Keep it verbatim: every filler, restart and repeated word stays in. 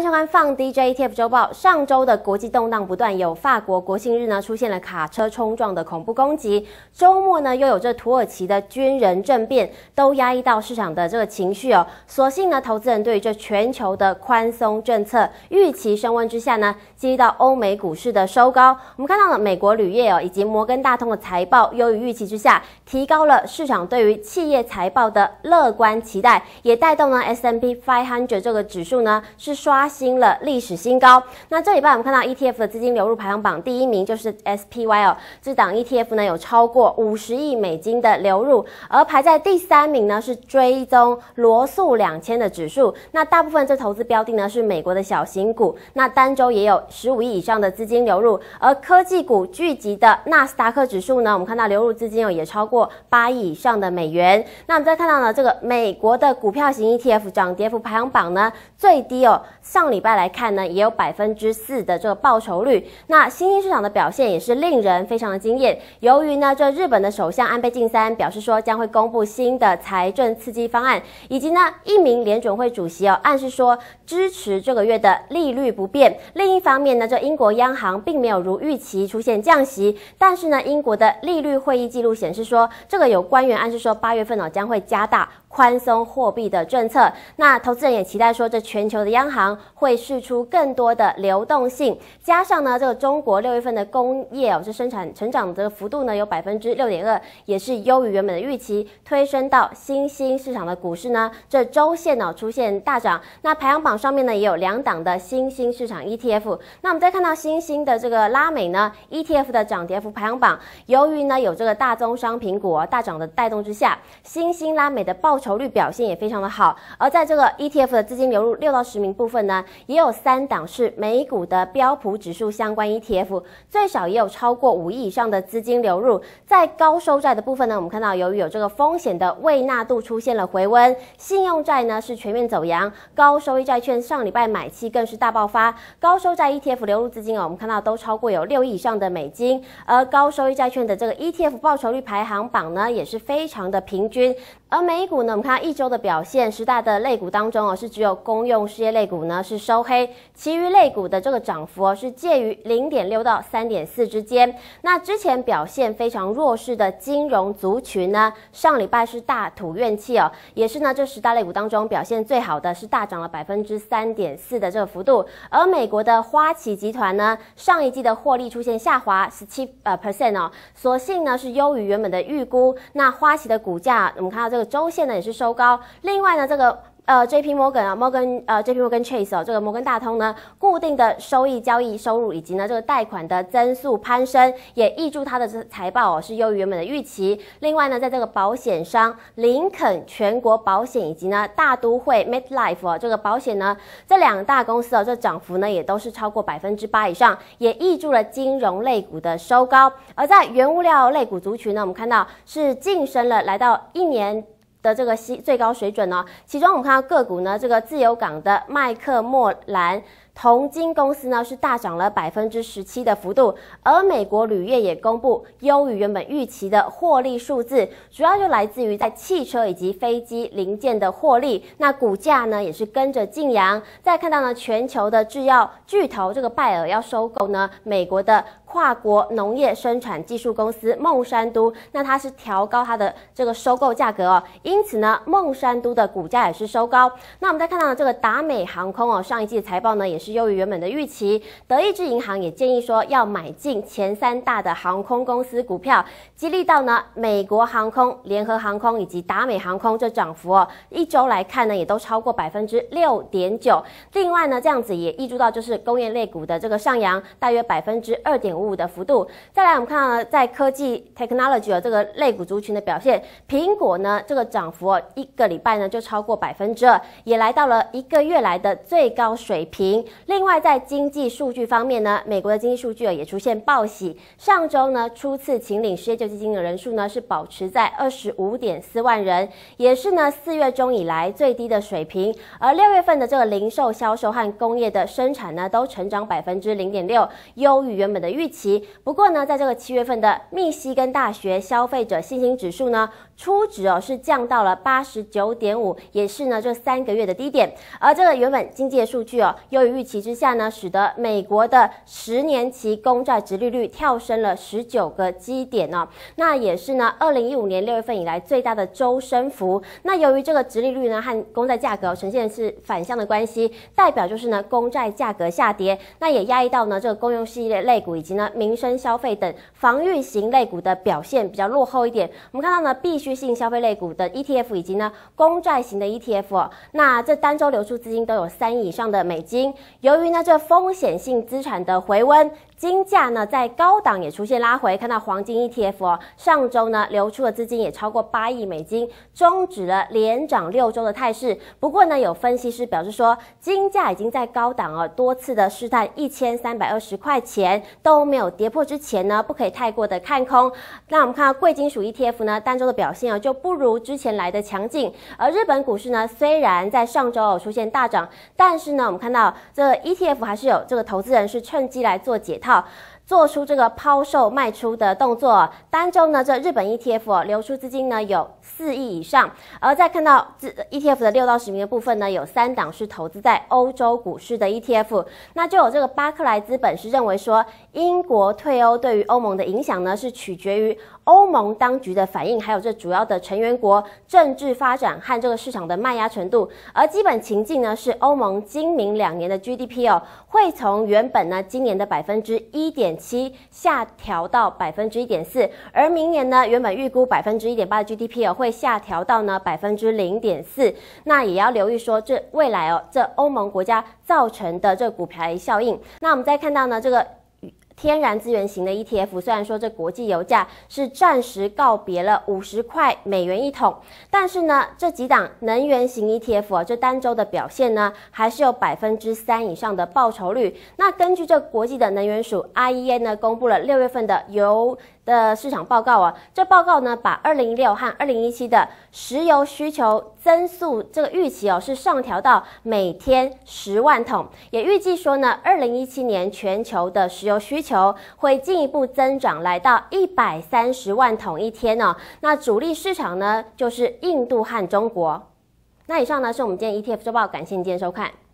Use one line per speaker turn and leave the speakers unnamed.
收看放 D J E T F 周报。上周的国际动荡不断，有法国国庆日呢出现了卡车冲撞的恐怖攻击，周末呢又有这土耳其的军人政变，都压抑到市场的这个情绪哦。所幸呢，投资人对于这全球的宽松政策预期升温之下呢，激励到欧美股市的收高。我们看到了美国铝业哦以及摩根大通的财报优于预期之下，提高了市场对于企业财报的乐观期待，也带动呢 S and P 五百 这个指数呢是刷新了历史新高。那这礼拜我们看到 E T F 的资金流入排行榜第一名就是 S P Y 哦，这档 E T F 呢有超过五十亿美金的流入，而排在第三名呢是追踪罗素两千的指数。那大部分这投资标的呢是美国的小型股，那单周也有十五亿以上的资金流入。而科技股聚集的纳斯达克指数呢，我们看到流入资金哦也超过八亿以上的美元。那我们再看到呢，这个美国的股票型 E T F 涨跌幅排行榜呢最低哦，上礼拜来看呢也有百分之四的这个报酬率。那新兴市场的表现也是令人非常的惊艳。由于呢，这日本的首相安倍晋三表示说将会公布新的财政刺激方案，以及呢一名联准会主席哦暗示说支持这个月的利率不变。另一方面呢，这英国央行并没有如预期出现降息，但是呢，英国的利率会议记录显示说，这个有官员暗示说八月份哦将会加大宽松货币的政策。那投资人也期待说，这全球的央行会释出更多的流动性，加上呢，这个中国六月份的工业哦，这生产成长的这个幅度呢有百分之六点二，也是优于原本的预期，推升到新兴市场的股市呢，这周线哦出现大涨。那排行榜上面呢也有两档的新兴市场 E T F。那我们再看到新兴的这个拉美呢 E T F 的涨跌幅排行榜，由于呢有这个大宗商品股哦大涨的带动之下，新兴拉美的报酬率表现也非常的好。而在这个 E T F 的资金流入六到十名部分呢，也有三档是美股的标普指数相关 E T F， 最少也有超过五亿以上的资金流入。在高收债的部分呢，我们看到由于有这个风险的未纳度出现了回温，信用债呢是全面走阳，高收益债券上礼拜买气更是大爆发，高收债 E T F 流入资金哦，我们看到都超过有六亿以上的美金。而高收益债券的这个 E T F 报酬率排行榜呢也是非常的平均。而美股呢，我们看到一周的表现，十大的类股当中哦，是只有公用事业类股呢是收黑，其余类股的这个涨幅哦是介于 零点六 到 三点四 之间。那之前表现非常弱势的金融族群呢，上礼拜是大吐怨气哦，也是呢这十大类股当中表现最好的，是大涨了 百分之三点四 的这个幅度。而美国的花旗集团呢，上一季的获利出现下滑 百分之十七 哦，所幸呢是优于原本的预估。那花旗的股价我们看到这个这个周线呢也是收高。另外呢，这个呃 J P Morgan 啊 ，Morgan 呃 J P Morgan Chase 哦，这个摩根大通呢，固定的收益交易收入以及呢这个贷款的增速攀升，也挹注它的这财报哦是优于原本的预期。另外呢，在这个保险商林肯全国保险以及呢大都会 MetLife 哦这个保险呢，这两大公司哦这涨幅呢也都是超过百分之八以上，也挹注了金融类股的收高。而在原物料类股族群呢，我们看到是晋升了，来到一年的这个最高水准哦。其中我们看到个股呢，这个自由港的麦克莫兰铜金公司呢是大涨了 百分之十七 的幅度。而美国铝业也公布优于原本预期的获利数字，主要就来自于在汽车以及飞机零件的获利，那股价呢也是跟着劲扬。再看到呢，全球的制药巨头这个拜耳要收购呢美国的跨国农业生产技术公司孟山都，那它是调高它的这个收购价格哦，因此呢孟山都的股价也是收高。那我们再看到这个达美航空哦，上一季的财报呢也是优于原本的预期。德意志银行也建议说要买进前三大的航空公司股票，激励到呢美国航空、联合航空以及达美航空，这涨幅哦一周来看呢也都超过 百分之六点九。另外呢，这样子也挹注到就是工业类股的这个上扬，大约 百分之二点五五 的幅度。再来我们看到呢，在科技 technology 的这个类股族群的表现，苹果呢这个涨幅哦一个礼拜呢就超过 百分之二， 也来到了一个月来的最高水平。另外在经济数据方面呢，美国的经济数据也出现报喜，上周呢初次请领失业救济金的人数呢是保持在 二十五点四万人，也是呢四月中以来最低的水平。而六月份的这个零售销售和工业的生产呢都成长 百分之零点六， 优于原本的预期。不过呢，在这个七月份的密西根大学消费者信心指数呢初值哦是降到了八十九点五，也是呢这三个月的低点。而这个原本经济的数据哦，优于预期之下呢，使得美国的十年期公债殖利率跳升了十九个基点哦，那也是呢二零一五年六月份以来最大的周升幅。那由于这个殖利率呢和公债价格、哦、呈现的是反向的关系，代表就是呢公债价格下跌，那也压抑到呢这个公用系列类股以及呢民生消费等防御型类股的表现比较落后一点。我们看到呢必需性消费类股的 E T F 以及呢公债型的 E T F 哦，那这单周流出资金都有三亿以上的美金。由于呢这风险性资产的回温，金价呢在高档也出现拉回，看到黄金 E T F 哦，上周呢流出的资金也超过八亿美金，终止了连涨六周的态势。不过呢，有分析师表示说，金价已经在高档哦多次的试探一千三百二十块钱都没有跌破之前呢，不可以太过的看空。那我们看到贵金属 E T F 呢，单周的表现哦就不如之前来的强劲。而日本股市呢，虽然在上周有出现大涨，但是呢，我们看到这 E T F 还是有这个投资人是趁机来做解套，做出这个抛售卖出的动作。单周呢，这日本 E T F、哦、流出资金呢有四亿以上，而再看到 E T F 的六到十名的部分呢，有三档是投资在欧洲股市的 E T F。那就有这个巴克莱资本是认为说，英国退欧对于欧盟的影响呢，是取决于欧盟当局的反应，还有这主要的成员国政治发展和这个市场的卖压程度。而基本情境呢，是欧盟今明两年的 G D P 哦，会从原本呢今年的百分之一点七下调到百分之一点四，而明年呢原本预估百分之一点八的 G D P 哦会下调到呢百分之零点四。那也要留意说，这未来哦这欧盟国家造成的这股牌效应。那我们再看到呢这个天然资源型的 E T F， 虽然说这国际油价是暂时告别了五十块美元一桶，但是呢，这几档能源型 E T F 啊，这单周的表现呢，还是有百分之三以上的报酬率。那根据这国际的能源署 I E A 呢，公布了六月份的油的市场报告啊，这报告呢，把二零一六和二零一七的石油需求增速这个预期哦，是上调到每天十万桶，也预计说呢，二零一七年全球的石油需求会进一步增长，来到一百三十万桶一天哦。那主力市场呢，就是印度和中国。那以上呢是我们今天 E T F 周报，感谢你今天收看。